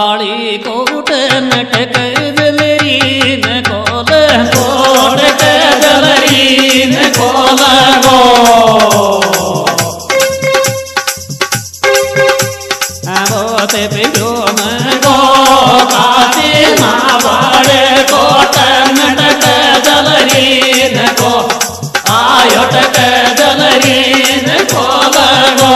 काली coat नटक जलरी न कोल coat के जलरी न कोल गो बोते पियो न गो काती माँ बाड़े कोट नटक जलरी न को आयोटक जलरी न कोल गो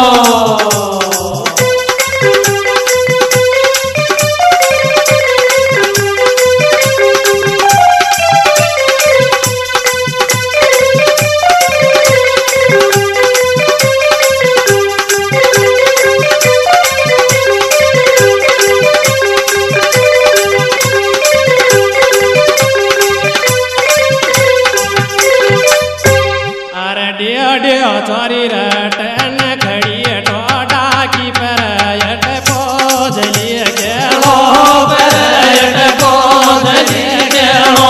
चोरी रटन खड़ी टोडा की परयट पोजली गेलो परयट पोजली गेलो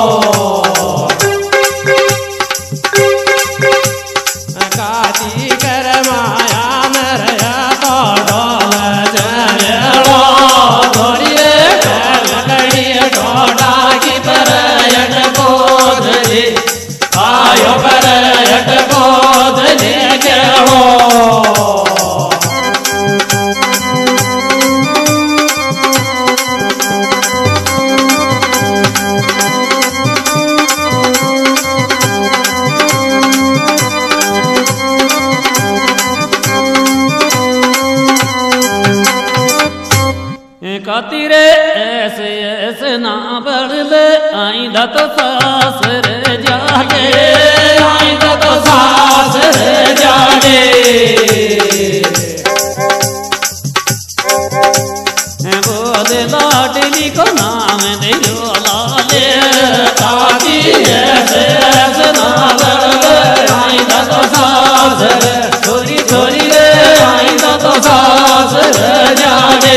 काती कर माया नरया तो डोल चलो चोरी रटन खड़ी टोडा की परयट पोजली आयो परयट पोजली गेलो कतिरे ऐसे ऐसे ना बढ़ले आईदा तो सासर जागे आईदा तो सासर जागे बोले लाडली को नाम दियो लाले ताकि ऐसे ऐसे ना बढ़ले आईदा तो सासर छोरी छोरी रे आईदा तो सासर जागे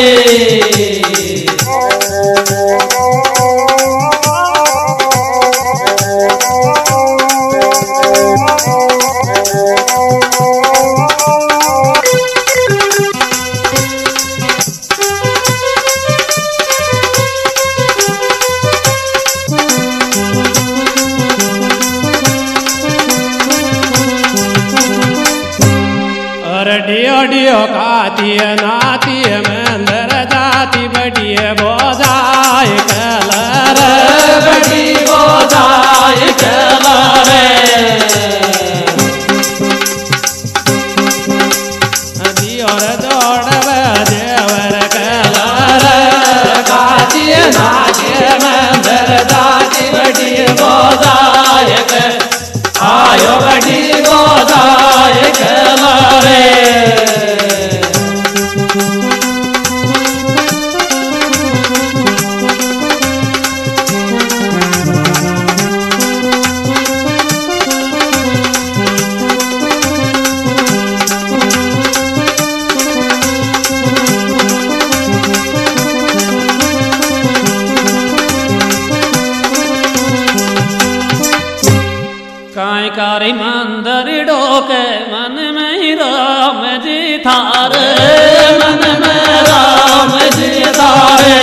डियो डियो काती नाती मंदर जाती बड़ी बोझाय कलर बड़ी बोझाय कलर दियोर जोड़व देवर कलर काती नाती मंदर जाती बड़ी बोझाय आयो बड़ी बोझाय कलर काय कारी मंदिर डोके मन में राम जी थारे मन में राम जी थारे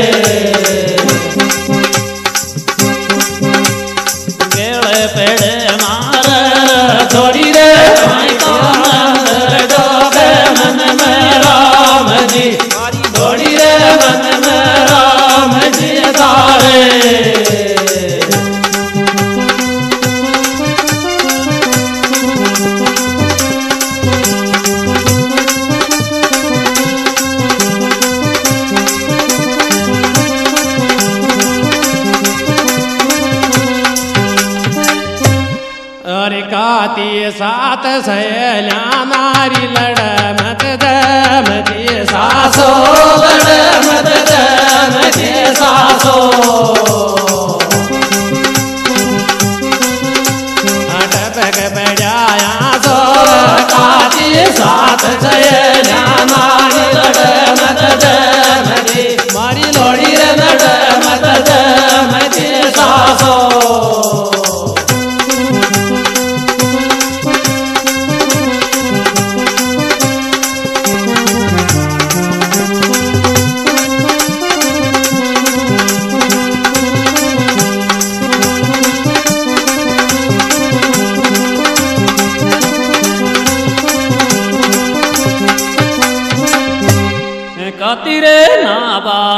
गेले पेड़े मार थोड़ी रे काय का मंदिर डोके मन में राम जी थोड़ी रे मन में राम जी थारे काती सात सहेल्या नारी लड़ मत दम जी सासो लड़ मत दम जी सासो अटपक बजाया सो काती सात सहेल्या नारी लड़ मत दम जी मारी लोड़ी रे लड़ मत दम जी सासो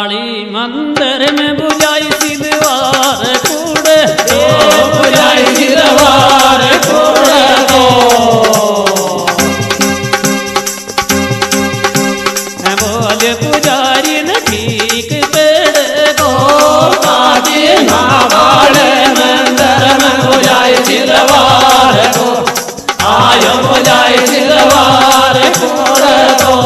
दिवाली मंदिर में बुझाई सिलवार कूड़ दो, बुझाई सिलवार कूड़ दो। बोले पुजारी न ठीक पेड़ दो, काजी ना बाड़े मंदिर में बुझाई सिलवार को, आयो बुझाई सिलवार कूड़ दो।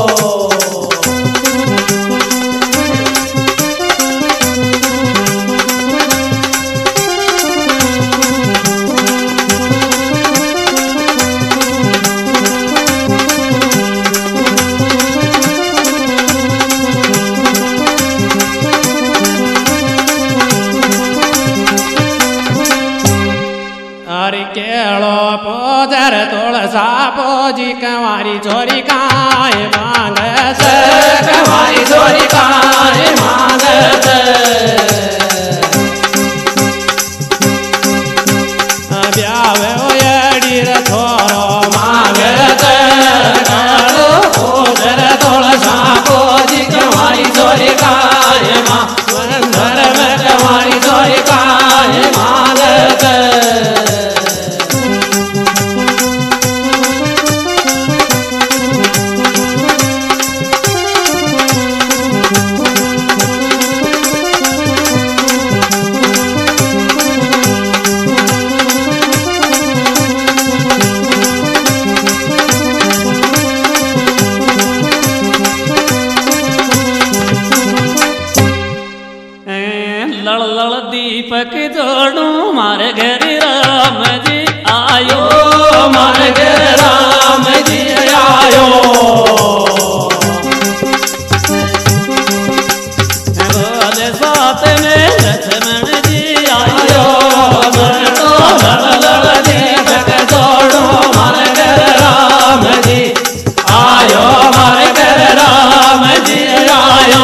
केलो पोजर तुलसा पोजी कंवारी छोरी काए मांगत, कंवारी छोरी काए मांगत। ब्यावे ओयडी रे थोरो मांगत, केलो पोजर तुलसा पोजी कंवारी छोरी काए मंदिर में कंवारी छोरी काए मांगत। दीपक जोड़ू मारे घर राम जी आयो, मारे घर राम जी आयो। बोले साथ में लक्ष्मण जी आयो, मैं तो लड़ दीपक जोड़ू मारे घर राम जी आयो, मारे घर राम जी आयो।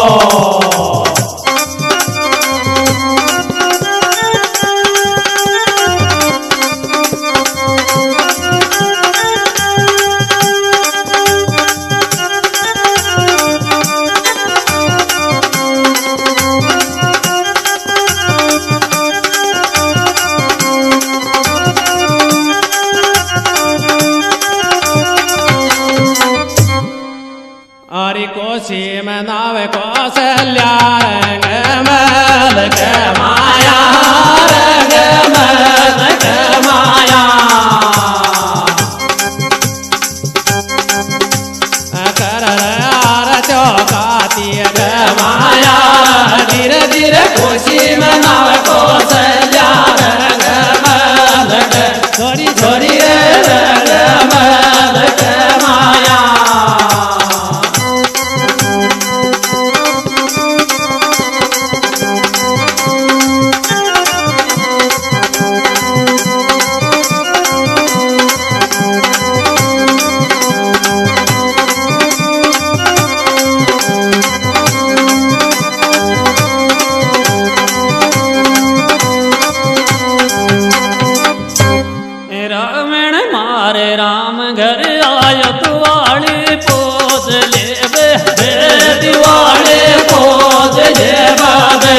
कोशी में नाव कौशल्या रंग मल के माया, रंग मल के माया। कर यार चौकाती ग माया, धीरे धीरे कोशी में नाव कौशल्या रंग मल के छोरी छोरी रंग मल के माया। राम घर आयो दिवाली पोज ले बे, दिवाली पोज ले बाबे।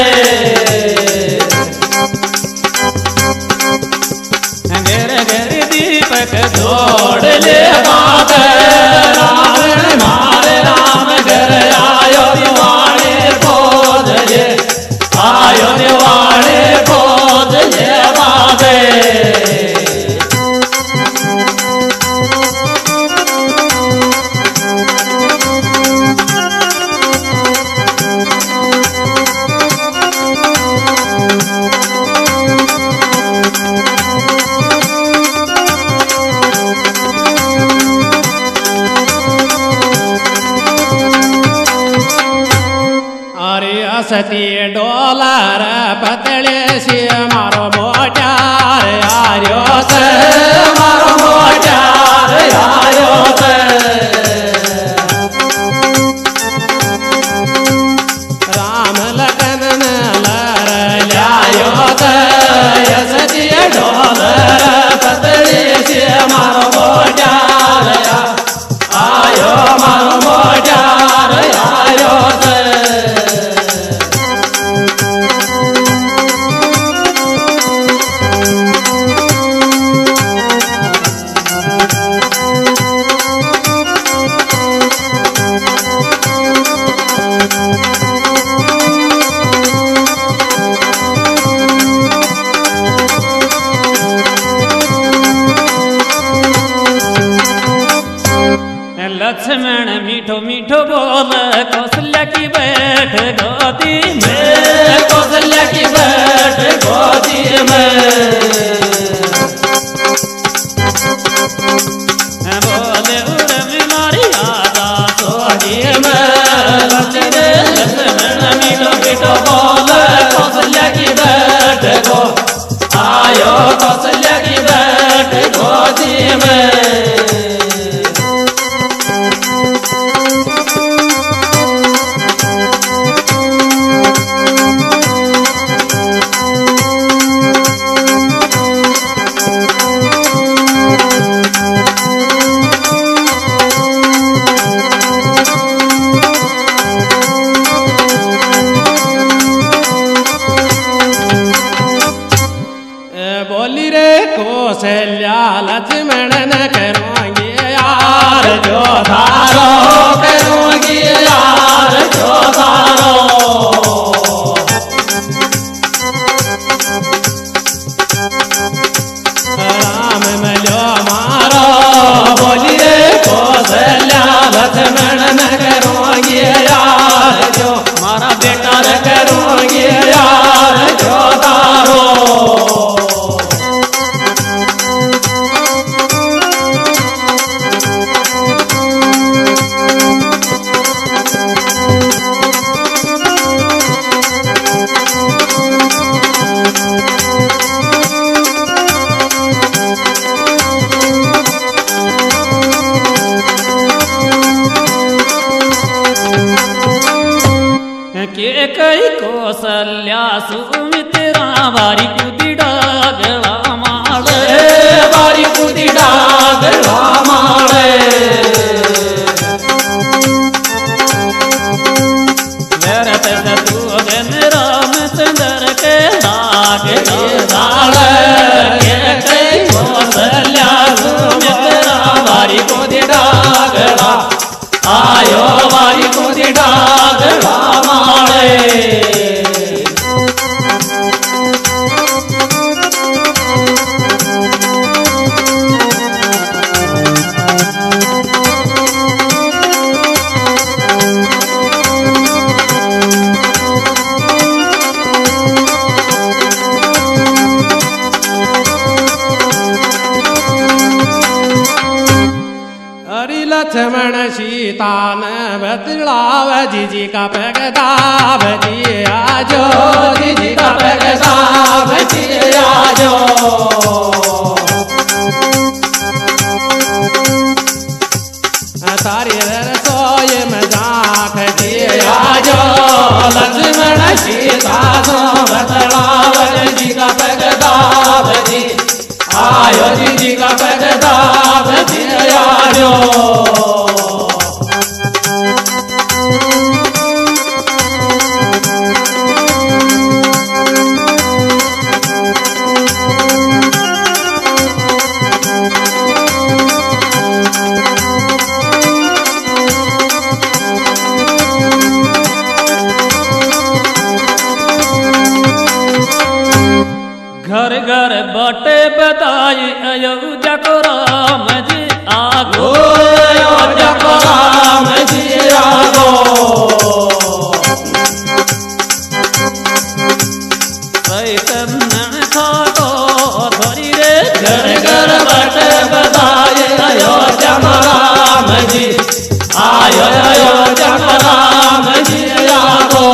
घर घर दीपक जोड़ ले बाबे, रावण मारे राम घर आयो दिवाली पोज ले, आयो दिवाली पोज ले बाबे। सती डोलार पतले से मारो मोटार आर्यो से, मारो मोटार आर्यो से। राम लखन लर लायो से, सती डोलार पतले से मारो मोटार आयो, मारो मोटार आयो से। बैठ गोदी में, कौशल्या की बैठ गोदी में। बोले उर्मिला आजा सोनी में, लक्ष्मण लक्ष्मण मीठो मीठो बोले कौशल्या की बैठ गो, आयो कौशल्या की बैठ गोदी में। बोली रे कौशल्या लक्ष्मण न करूंगी यार जो धारो, करूंगी यार जो धारो। राम मिलो मारो, बोली रे कौशल्या लक्ष्मण न करूंगी यार जो, मारा बेटा न करूंगी यार जो धारो। के कई कौशल्या सुमित्रा बारी कूदी डागला माळे, बारी कूदी डागला माळे। मेरे ते तू दिन रामचंद्र के दाग डाले, के कई कौशल्या सुमित्रा बारी कूदी डागला, आयो बारी कूदी डागला माळे। हरि लक्ष्मण सीता न बतलाव, जीजी का पगदाव जी आजो, जीजी का पगदाव जी आजो। तारी रसोई में जाख जी आजो, लक्ष्मण सीता सो बतलाव, जीजी का पगदाव जी आयो, जीजी का पगदाव जी आयो। घर घर बटे बताई अयोध्या को राम जी आगो, अयोध्या को राम जी आगो। कन्नन खाको थोड़ी रे, घर घर बटे बताई अयोध्या को राम जी आयो, अयोध्या को राम जी आगो।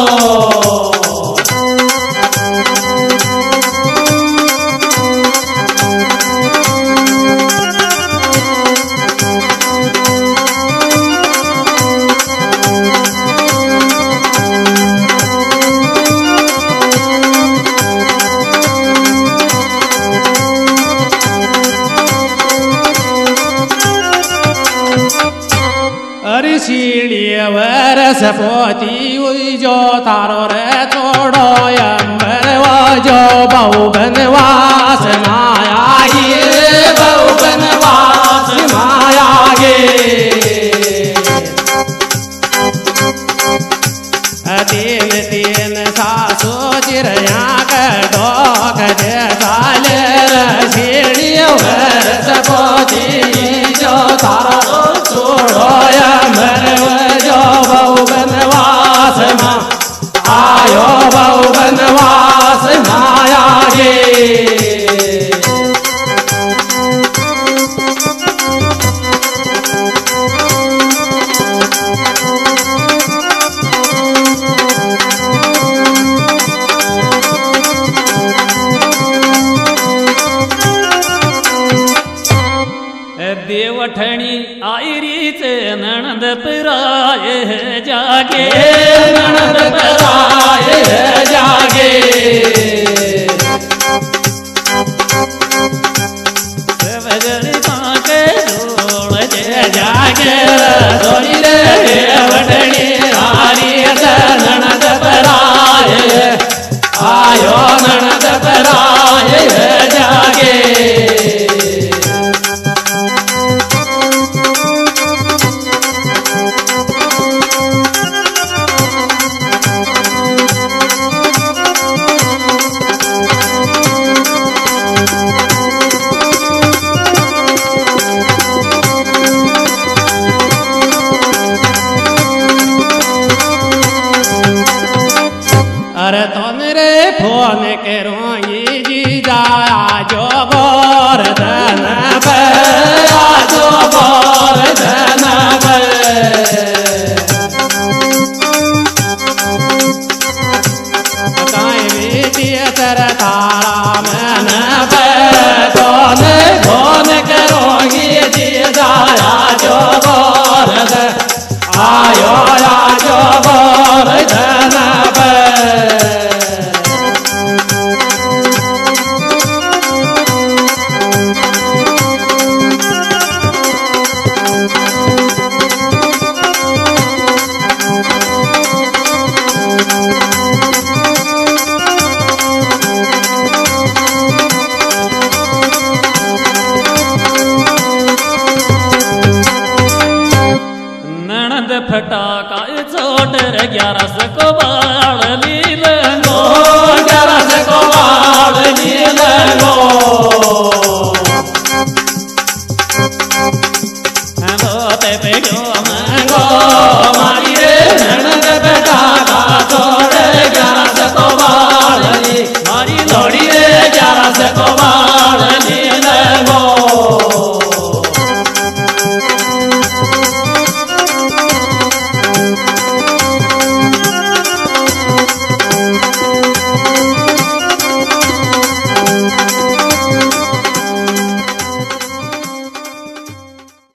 वरस पोती हुई जो तारो रे छोड़ो अंबर वो जो बहु बनवास माया गे, बहु बनवास माया गे। तीन तीन सासो चिड़िया के डोक दे साले सीढ़ी वरस पोती जो तारो छोड़ो अंबर जो बहु बनवास आयो ननद पराए जागे। अरे तो मेरे फोन करो ये